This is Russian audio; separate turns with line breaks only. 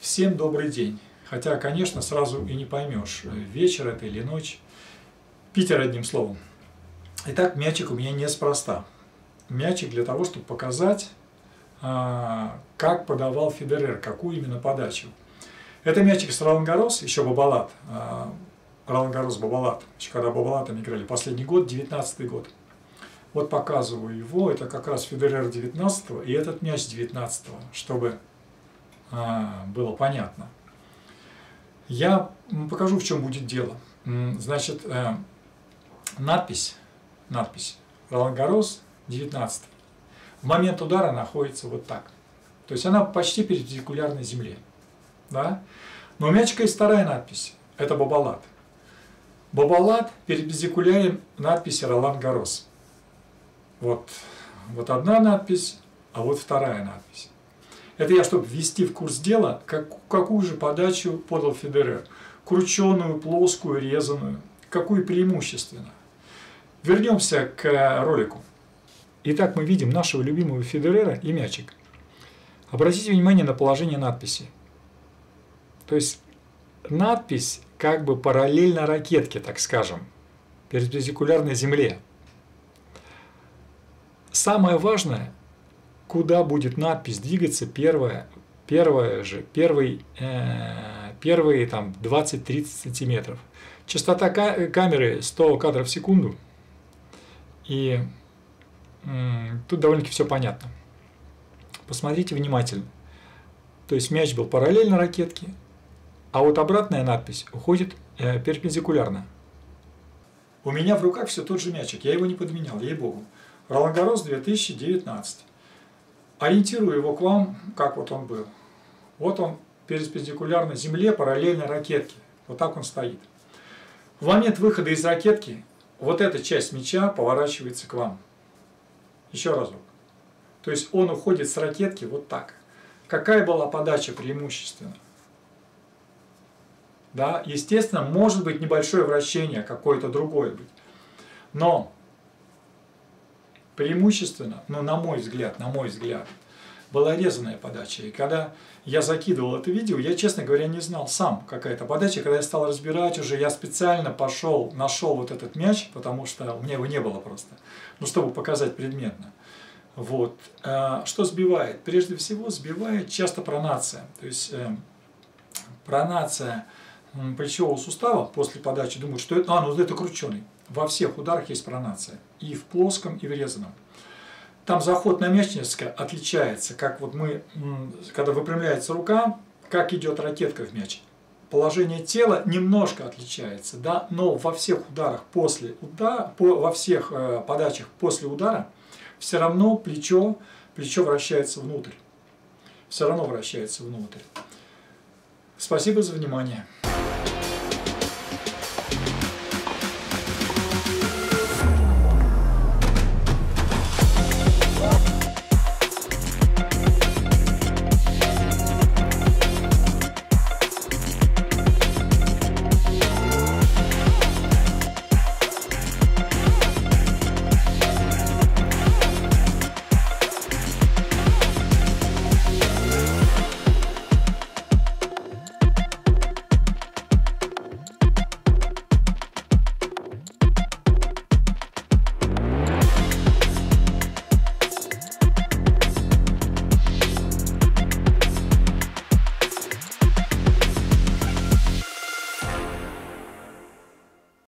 Всем добрый день. Хотя, конечно, сразу и не поймешь, вечер это или ночь. Питер, одним словом. Итак, мячик у меня неспроста. Мячик для того, чтобы показать, как подавал Федерер, какую именно подачу. Это мячик с Ролан-Гаррос, еще Бабалат. Ролан-Гаррос Бабалат. Еще когда Бабалатами играли. Последний год, 19-й год. Вот показываю его. Это как раз Федерер 19-го и этот мяч 19-го, чтобы было понятно. Я покажу, в чем будет дело. Значит, надпись Ролан-Гаррос 19. В момент удара находится вот так. То есть она почти перпендикулярна земле. Да? Но у мячика есть вторая надпись. Это Бабалат. Бабалат перпендикулярен надписи Ролан-Гаррос. Вот одна надпись, а вот вторая надпись. Это я, чтобы ввести в курс дела, какую же подачу подал Федерер. Крученую, плоскую, резаную. Какую преимущественно. Вернемся к ролику. Итак, мы видим нашего любимого Федерера и мячик. Обратите внимание на положение надписи. То есть надпись как бы параллельно ракетке, так скажем, перпендикулярно земле. Самое важное, куда будет надпись двигаться первые там 20-30 сантиметров. Частота камеры 100 кадров в секунду. И тут довольно-таки все понятно. Посмотрите внимательно. То есть мяч был параллельно ракетке, а вот обратная надпись уходит перпендикулярно. У меня в руках все тот же мячик, я его не подменял, ей-богу. Ролан-Гаррос 2019. Ориентирую его к вам, как вот он был. Вот он перпендикулярно земле, параллельно ракетке. Вот так он стоит. В момент выхода из ракетки вот эта часть мяча поворачивается к вам. Еще разок. То есть он уходит с ракетки вот так. Какая была подача преимущественно? Да, естественно, может быть небольшое вращение, какое-то другое быть. Но преимущественно, на мой взгляд, была резаная подача. И когда я закидывал это видео, я, честно говоря, не знал сам, какая это подача. Когда я стал разбирать уже, я специально нашел вот этот мяч, потому что у меня его не было просто, чтобы показать предметно. Вот. Что сбивает? Прежде всего сбивает часто пронация. То есть пронация плечевого сустава после подачи думают, что это, это крученый. Во всех ударах есть пронация. И в плоском, и в резаном. Там заход на мяч несколько отличается, как вот когда выпрямляется рука, как идет ракетка в мяч. Положение тела немножко отличается, да, но во всех ударах во всех подачах после удара все равно плечо вращается внутрь. Все равно вращается внутрь. Спасибо за внимание.